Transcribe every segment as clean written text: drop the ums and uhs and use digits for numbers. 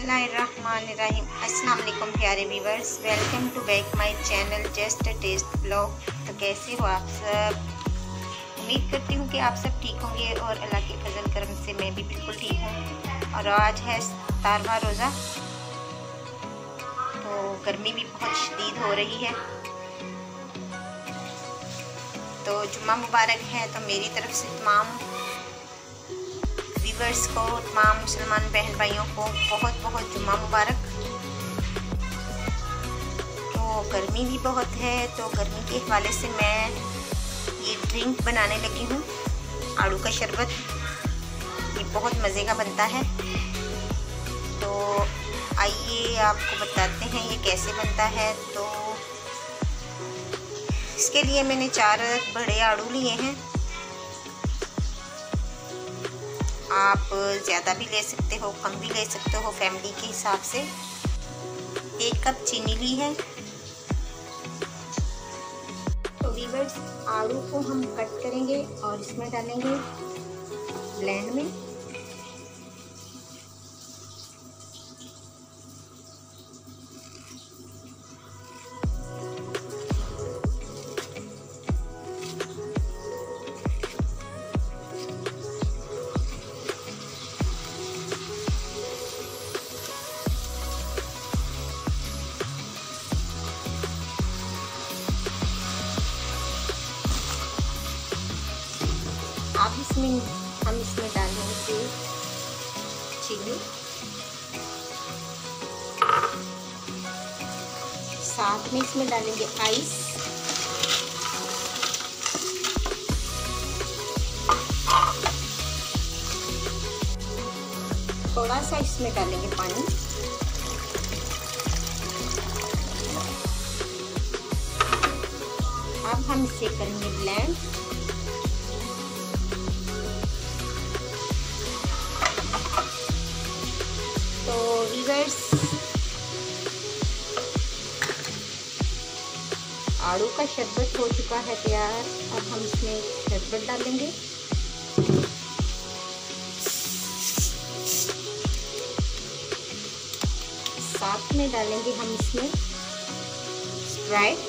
बिस्मिल्लाहिर्रहमानिर्रहीम। अस्सलाम वालेकुम प्यारे viewers, welcome to back my channel just a test blog. तो कैसे हो आप सब? उम्मीद करती हूँ कि आप सब ठीक होंगे और अल्लाह के फजल करम से मैं भी बिल्कुल ठीक हूँ। और आज है 17वां रोज़ा, तो गर्मी भी बहुत शदीद हो रही है। तो जुम्मा मुबारक है। तो मेरी तरफ से तमाम व्यूवर्स को, तमाम मुसलमान बहन भाइयों को बहुत बहुत जुम्मा मुबारक। तो गर्मी भी बहुत है, तो गर्मी के हवाले से मैं ये ड्रिंक बनाने लगी हूँ, आड़ू का शरबत। ये बहुत मज़े का बनता है। तो आइए आपको बताते हैं ये कैसे बनता है। तो इसके लिए मैंने 4 बड़े आड़ू लिए हैं। आप ज़्यादा भी ले सकते हो, कम भी ले सकते हो, फैमिली के हिसाब से। 1 कप चीनी ली है। तो व्यूअर्स, आलू को हम कट करेंगे और इसमें डालेंगे ब्लेंड में। हम इसमें डालेंगे चिली, साथ में इसमें डालेंगे आइस, थोड़ा सा इसमें डालेंगे पानी। अब हम इसे करेंगे ब्लेंड। तो व्यूअर्स, आड़ू का शरबत हो चुका है तैयार। अब हम इसमें शरबत डालेंगे। साथ में डालेंगे हम इसमें स्प्राइट।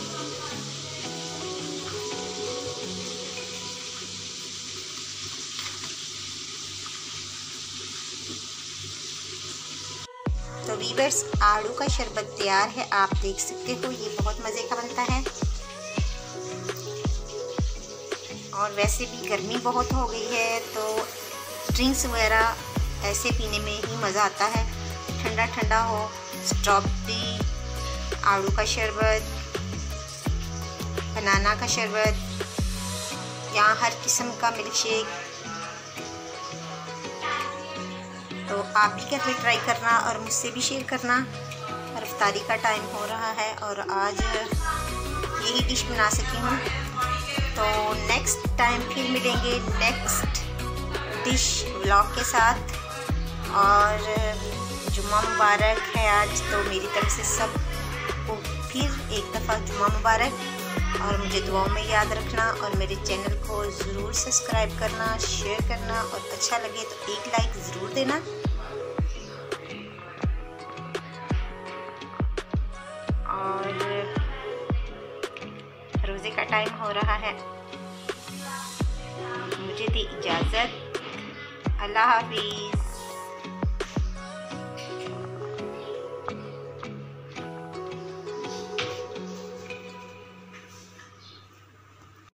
तो व्यूअर्स, आड़ू का शरबत तैयार है। आप देख सकते हो ये बहुत मज़े का बनता है। और वैसे भी गर्मी बहुत हो गई है, तो ड्रिंक्स वगैरह ऐसे पीने में ही मज़ा आता है। ठंडा ठंडा हो, स्ट्रॉबेरी, आड़ू का शरबत, बनाना का शरबत या हर किस्म का मिल्क शेक। तो आप भी घर में ट्राई करना और मुझसे भी शेयर करना। और इफ्तारी का टाइम हो रहा है और आज यही डिश बना सकी हूँ। तो नेक्स्ट टाइम फिर मिलेंगे नेक्स्ट डिश व्लॉग के साथ। और जुम्मा मुबारक है आज, तो मेरी तरफ से सबको फिर एक दफ़ा जुम्मा मुबारक। और मुझे दुआओं में याद रखना और मेरे चैनल को ज़रूर सब्सक्राइब करना, शेयर करना और अच्छा लगे तो एक लाइक ज़रूर देना। और रोज़े का टाइम हो रहा है, मुझे दी इजाज़त। अल्लाह हाफिज़।